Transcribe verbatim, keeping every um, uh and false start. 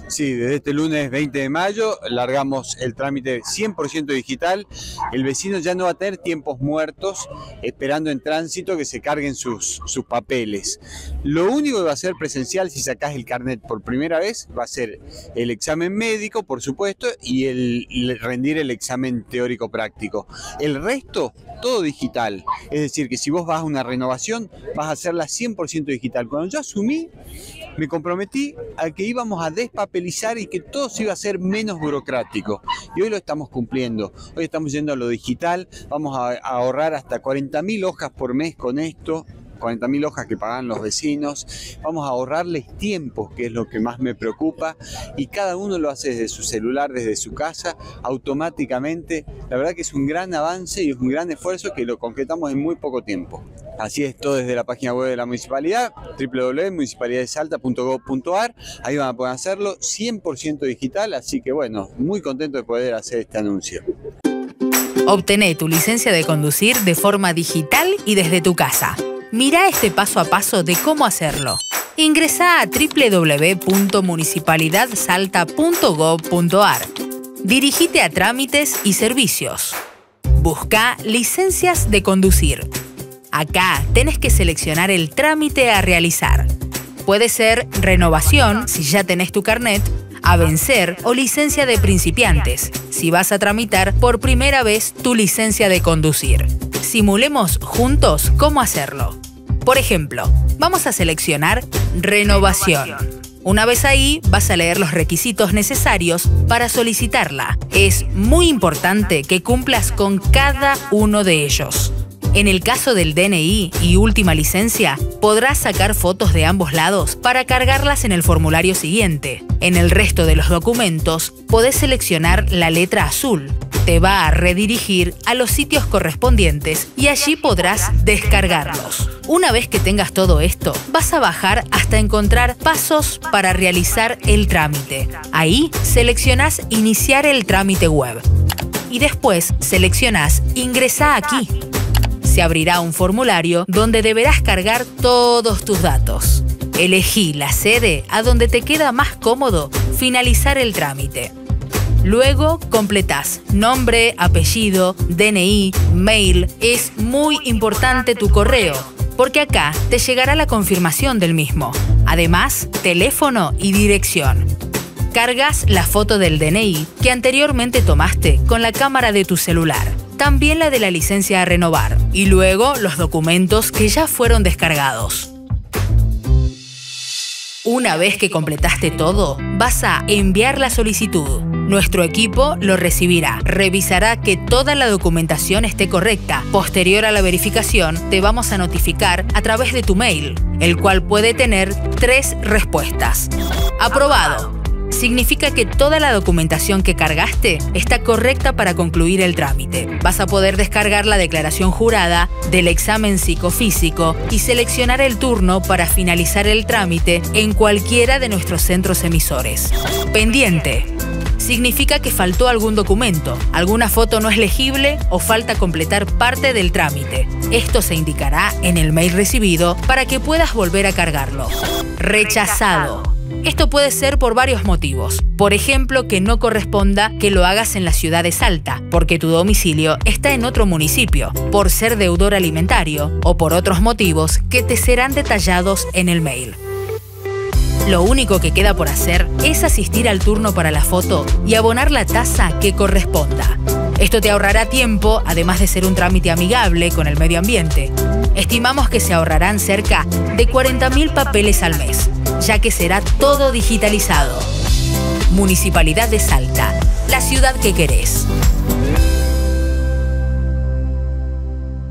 Sí, desde este lunes veinte de mayo largamos el trámite cien por ciento digital. El vecino ya no va a tener tiempos muertos esperando en tránsito que se carguen sus, sus papeles. Lo único que va a ser presencial si sacás el carnet por primera vez va a ser el examen médico, por supuesto, y el, el rendir el examen teórico práctico. El resto, todo digital. Es decir, que si vos vas a una renovación, vas a hacerla cien por ciento digital. Cuando yo asumí, me comprometí a que íbamos a despapelizar y que todo se iba a hacer menos burocrático. Y hoy lo estamos cumpliendo. Hoy estamos yendo a lo digital, vamos a, a ahorrar hasta cuarenta mil hojas por mes con esto. cuarenta mil hojas que pagan los vecinos, vamos a ahorrarles tiempo, que es lo que más me preocupa, y cada uno lo hace desde su celular, desde su casa, automáticamente. La verdad que es un gran avance y es un gran esfuerzo que lo concretamos en muy poco tiempo. Así es, todo desde la página web de la municipalidad, doble u doble u doble u punto municipalidad de salta punto gob punto ar, ahí van a poder hacerlo cien por ciento digital, así que bueno, muy contento de poder hacer este anuncio. Obtené tu licencia de conducir de forma digital y desde tu casa. Mirá este paso a paso de cómo hacerlo. Ingresá a doble u doble u doble u punto municipalidad salta punto gob punto ar. Dirigite a Trámites y Servicios. Busca Licencias de conducir. Acá tenés que seleccionar el trámite a realizar. Puede ser renovación, si ya tenés tu carnet, a vencer o licencia de principiantes, si vas a tramitar por primera vez tu licencia de conducir. Simulemos juntos cómo hacerlo. Por ejemplo, vamos a seleccionar Renovación. Una vez ahí, vas a leer los requisitos necesarios para solicitarla. Es muy importante que cumplas con cada uno de ellos. En el caso del D N I y última licencia, podrás sacar fotos de ambos lados para cargarlas en el formulario siguiente. En el resto de los documentos, podés seleccionar la letra azul. Te va a redirigir a los sitios correspondientes y allí podrás descargarlos. Una vez que tengas todo esto, vas a bajar hasta encontrar pasos para realizar el trámite. Ahí seleccionás Iniciar el trámite web. Y después seleccionás Ingresá aquí. Se abrirá un formulario donde deberás cargar todos tus datos. Elegí la sede a donde te queda más cómodo finalizar el trámite. Luego completás nombre, apellido, D N I, mail. Es muy importante tu correo, porque acá te llegará la confirmación del mismo. Además, teléfono y dirección. Cargas la foto del D N I que anteriormente tomaste con la cámara de tu celular. También la de la licencia a renovar. Y luego los documentos que ya fueron descargados. Una vez que completaste todo, vas a enviar la solicitud. Nuestro equipo lo recibirá, revisará que toda la documentación esté correcta. Posterior a la verificación, te vamos a notificar a través de tu mail, el cual puede tener tres respuestas. Aprobado. Significa que toda la documentación que cargaste está correcta para concluir el trámite. Vas a poder descargar la declaración jurada del examen psicofísico y seleccionar el turno para finalizar el trámite en cualquiera de nuestros centros emisores. Pendiente. Significa que faltó algún documento, alguna foto no es legible o falta completar parte del trámite. Esto se indicará en el mail recibido para que puedas volver a cargarlo. Rechazado. Esto puede ser por varios motivos. Por ejemplo, que no corresponda que lo hagas en la ciudad de Salta, porque tu domicilio está en otro municipio, por ser deudor alimentario o por otros motivos que te serán detallados en el mail. Lo único que queda por hacer es asistir al turno para la foto y abonar la tasa que corresponda. Esto te ahorrará tiempo, además de ser un trámite amigable con el medio ambiente. Estimamos que se ahorrarán cerca de cuarenta mil papeles al mes, ya que será todo digitalizado. Municipalidad de Salta, la ciudad que querés.